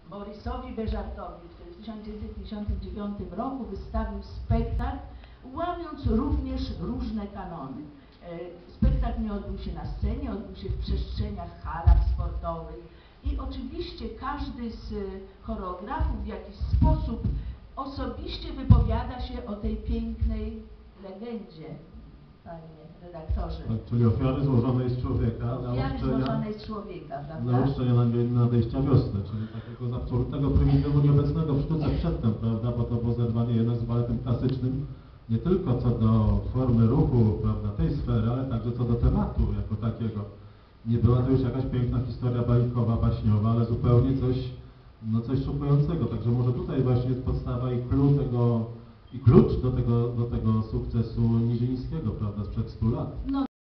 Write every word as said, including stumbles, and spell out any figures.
Borysowi Beżartowi, który w tysiąc dziewięćset pięćdziesiątym dziewiątym roku wystawił spektakl, łamiąc również różne kanony. Spektakl nie odbył się na scenie, odbył się w przestrzeniach, halach sportowych i oczywiście każdy z choreografów w jakiś sposób osobiście wypowiada się o tej pięknej legendzie, panie redaktorze. Tak, czyli ofiary złożonej z człowieka, Ofiary złożonej z człowieka, prawda? Nauczenia nadejścia wiosny, czyli takiego absolutnego prymitywu nieobecnego w sztuce przedtem, prawda, bo to było zerwanie jednak z baletem klasycznym, nie tylko co do formy ruchu, prawda, tej sfery, ale także co do tematu jako takiego. Nie była to już jakaś piękna historia bajkowa, baśniowa, ale zupełnie coś, no coś szokującego. Także może tutaj właśnie jest podstawa i clue tego, i klucz do tego, do tego sukcesu Nizińskiego, prawda, sprzed stu lat. No.